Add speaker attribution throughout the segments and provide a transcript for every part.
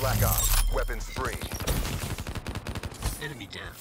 Speaker 1: Black Ops, weapons free.
Speaker 2: Enemy down.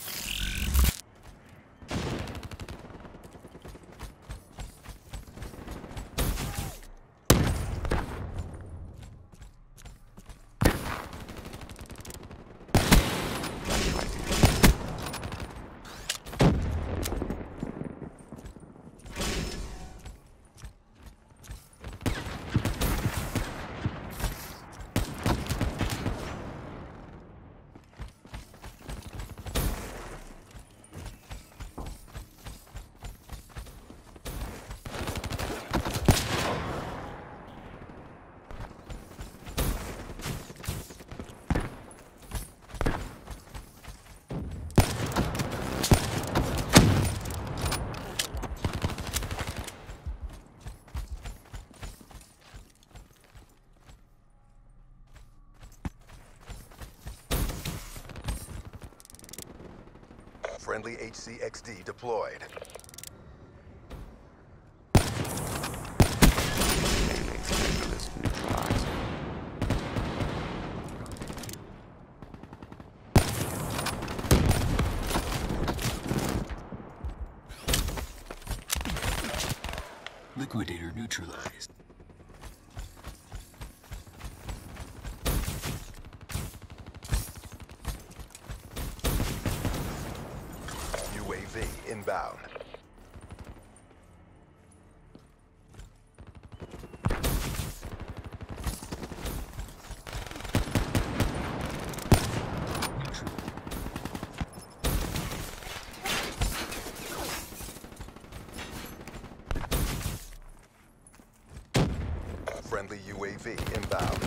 Speaker 1: Friendly HCXD deployed.
Speaker 3: Specialist neutralized.
Speaker 2: Liquidator neutralized.
Speaker 1: UAV inbound.
Speaker 2: Neutral.
Speaker 1: Friendly UAV inbound.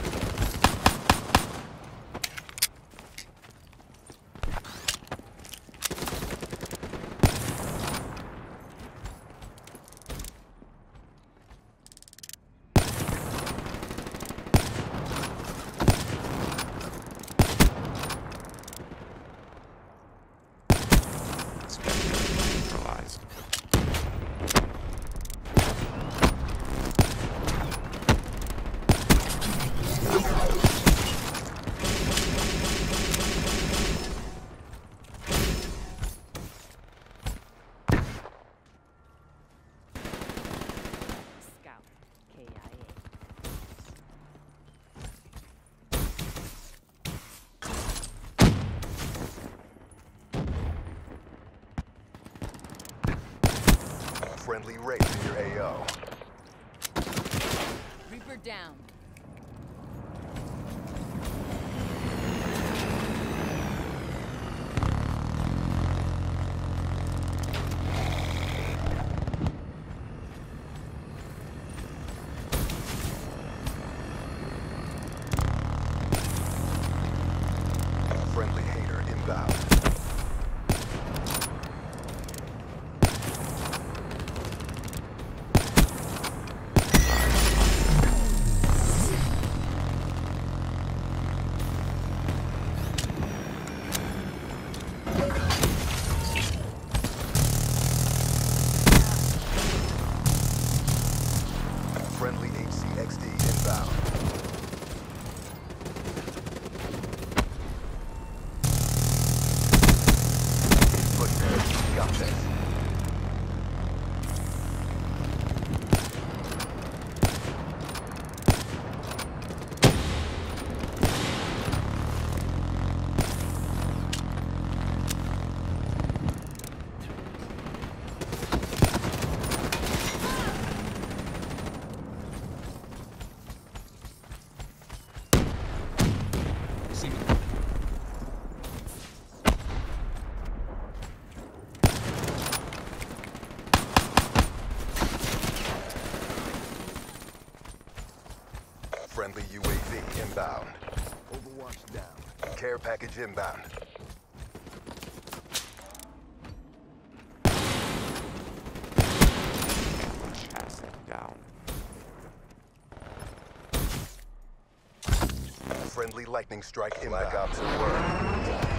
Speaker 3: Specialist neutralized.
Speaker 4: Scout, KIA.
Speaker 1: Friendly raid in your AO.
Speaker 4: Reaper down.
Speaker 1: Friendly hater inbound. Friendly HCXD inbound. Footsteps, got this.
Speaker 2: Single.
Speaker 1: Friendly UAV inbound. Overwatch down. Care package inbound.
Speaker 3: Asset down.
Speaker 1: Friendly lightning strike inbound. Black Ops at work.